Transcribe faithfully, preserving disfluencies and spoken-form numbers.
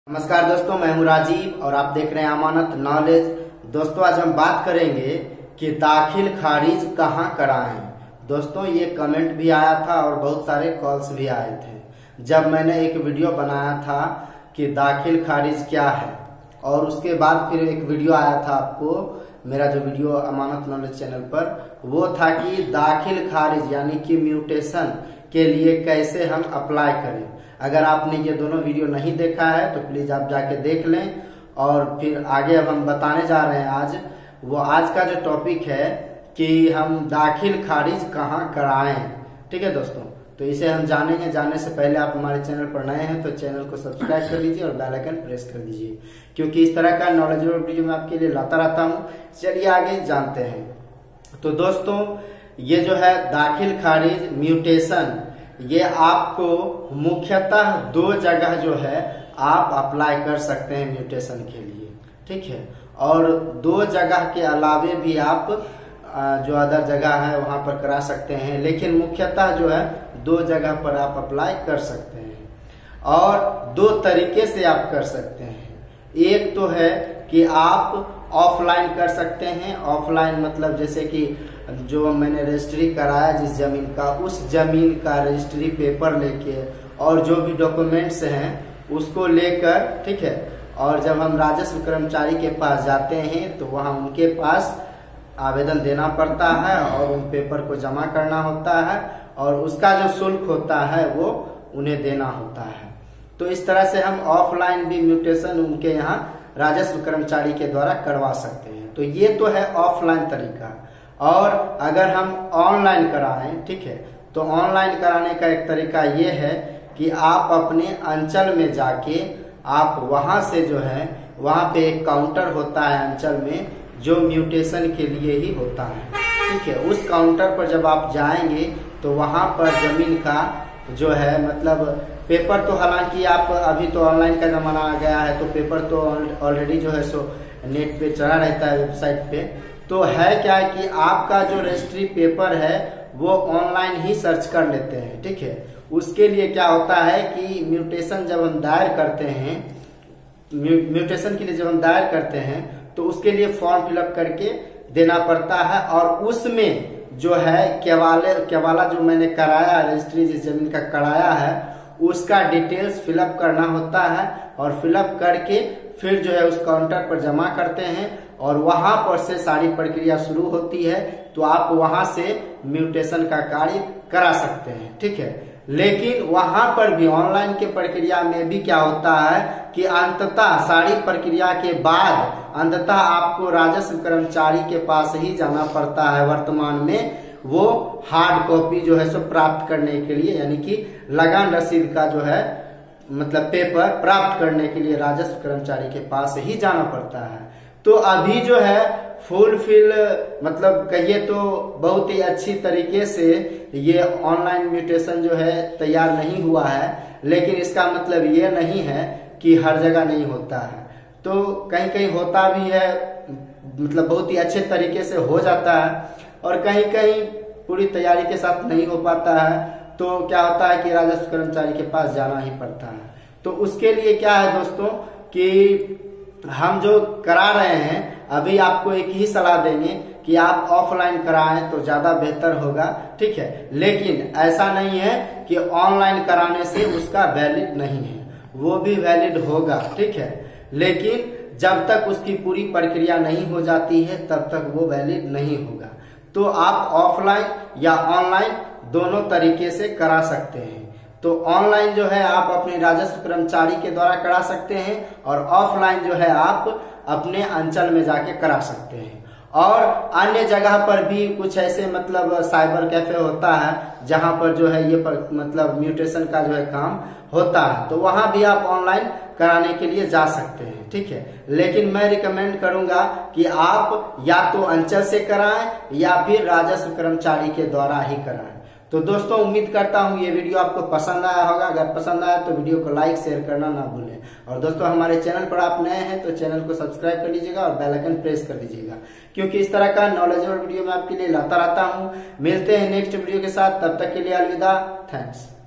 नमस्कार दोस्तों, मैं हूं राजीव और आप देख रहे हैं अमानत नॉलेज। दोस्तों आज हम बात करेंगे कि दाखिल खारिज कहां कराएं। दोस्तों ये कमेंट भी आया था और बहुत सारे कॉल्स भी आए थे जब मैंने एक वीडियो बनाया था कि दाखिल खारिज क्या है, और उसके बाद फिर एक वीडियो आया था आपको, मेरा जो वीडियो अमानत नॉलेज चैनल पर, वो था कि दाखिल खारिज यानी कि म्यूटेशन के लिए कैसे हम अप्लाई करें। अगर आपने ये दोनों वीडियो नहीं देखा है तो प्लीज आप जाके देख लें। और फिर आगे अब हम बताने जा रहे हैं आज, वो आज का जो टॉपिक है कि हम दाखिल खारिज कहाँ कराएं। ठीक है दोस्तों, तो इसे हम जानेंगे। जानने से पहले आप हमारे चैनल पर नए हैं तो चैनल को सब्सक्राइब कर लीजिए और बेल आइकन प्रेस कर दीजिए, क्योंकि इस तरह का नॉलेजेबल वीडियो मैं आपके लिए लाता रहता हूँ। चलिए आगे जानते हैं। तो दोस्तों ये जो है दाखिल खारिज म्यूटेशन, ये आपको मुख्यतः दो जगह जो है आप अप्लाई कर सकते हैं म्यूटेशन के लिए। ठीक है, और दो जगह के अलावे भी आप जो अदर जगह है वहां पर करा सकते हैं, लेकिन मुख्यतः जो है दो जगह पर आप अप्लाई कर सकते हैं। और दो तरीके से आप कर सकते हैं। एक तो है कि आप ऑफलाइन कर सकते हैं। ऑफलाइन मतलब जैसे कि जो मैंने रजिस्ट्री कराया जिस जमीन का, उस जमीन का रजिस्ट्री पेपर लेके और जो भी डॉक्यूमेंट्स हैं उसको लेकर, ठीक है, और जब हम राजस्व कर्मचारी के पास जाते हैं तो वहां उनके पास आवेदन देना पड़ता है और उन पेपर को जमा करना होता है, और उसका जो शुल्क होता है वो उन्हें देना होता है। तो इस तरह से हम ऑफलाइन भी म्यूटेशन उनके यहाँ राजस्व कर्मचारी के द्वारा करवा सकते हैं। तो ये तो है ऑफलाइन तरीका। और अगर हम ऑनलाइन कराएं, ठीक है, तो ऑनलाइन कराने का एक तरीका ये है कि आप अपने अंचल में जाके आप वहां से जो है, वहां पे एक काउंटर होता है अंचल में जो म्यूटेशन के लिए ही होता है। ठीक है, उस काउंटर पर जब आप जाएंगे तो वहां पर जमीन का जो है मतलब पेपर, तो हालांकि आप अभी तो ऑनलाइन का जमाना आ गया है तो पेपर तो ऑलरेडी जो है सो नेट पे चढ़ा रहता है वेबसाइट पे। तो है क्या कि आपका जो रजिस्ट्री पेपर है वो ऑनलाइन ही सर्च कर लेते हैं। ठीक है, उसके लिए क्या होता है कि म्यूटेशन जब हम दायर करते हैं, म्यूटेशन के लिए जब हम दायर करते हैं तो उसके लिए फॉर्म फिलअप करके देना पड़ता है, और उसमें जो है केवाले केवाला जो मैंने कराया रजिस्ट्री जिस जमीन का कराया है उसका डिटेल्स फिलअप करना होता है, और फिलअप करके फिर जो है उस काउंटर पर जमा करते हैं, और वहां पर से सारी प्रक्रिया शुरू होती है। तो आप वहां से म्यूटेशन का कार्य करा सकते हैं। ठीक है, लेकिन वहां पर भी ऑनलाइन के प्रक्रिया में भी क्या होता है कि अंततः सारी प्रक्रिया के बाद अंततः आपको राजस्व कर्मचारी के पास ही जाना पड़ता है वर्तमान में, वो हार्ड कॉपी जो है सो प्राप्त करने के लिए, यानी कि लगान रसीद का जो है मतलब पेपर प्राप्त करने के लिए राजस्व कर्मचारी के पास ही जाना पड़ता है। तो अभी जो है फुलफिल मतलब कहिए तो बहुत ही अच्छी तरीके से ये ऑनलाइन म्यूटेशन जो है तैयार नहीं हुआ है, लेकिन इसका मतलब ये नहीं है कि हर जगह नहीं होता है। तो कहीं कहीं होता भी है, मतलब बहुत ही अच्छे तरीके से हो जाता है, और कहीं कहीं पूरी तैयारी के साथ नहीं हो पाता है। तो क्या होता है कि राजस्व कर्मचारी के पास जाना ही पड़ता है। तो उसके लिए क्या है दोस्तों कि हम जो करा रहे हैं अभी आपको एक ही सलाह देंगे कि आप ऑफलाइन कराएं तो ज्यादा बेहतर होगा। ठीक है, लेकिन ऐसा नहीं है कि ऑनलाइन कराने से उसका वैलिड नहीं है, वो भी वैलिड होगा। ठीक है, लेकिन जब तक उसकी पूरी प्रक्रिया नहीं हो जाती है तब तक वो वैलिड नहीं होगा। तो आप ऑफलाइन या ऑनलाइन दोनों तरीके से करा सकते हैं। तो ऑनलाइन जो है आप अपने राजस्व कर्मचारी के द्वारा करा सकते हैं, और ऑफलाइन जो है आप अपने अंचल में जाके करा सकते हैं। और अन्य जगह पर भी कुछ ऐसे मतलब साइबर कैफे होता है जहां पर जो है ये पर, मतलब म्यूटेशन का जो है काम होता है, तो वहां भी आप ऑनलाइन कराने के लिए जा सकते हैं। ठीक है, लेकिन मैं रिकमेंड करूंगा कि आप या तो अंचल से कराएं या फिर राजस्व कर्मचारी के द्वारा ही कराएं। तो दोस्तों उम्मीद करता हूँ ये वीडियो आपको पसंद आया होगा। अगर पसंद आया तो वीडियो को लाइक शेयर करना ना भूलें, और दोस्तों हमारे चैनल पर आप नए हैं तो चैनल को सब्सक्राइब कर लीजिएगा और बेल आइकन प्रेस कर दीजिएगा, क्योंकि इस तरह का नॉलेजेबल वीडियो मैं आपके लिए लाता रहता हूँ। मिलते हैं नेक्स्ट वीडियो के साथ, तब तक के लिए अलविदा, थैंक्स।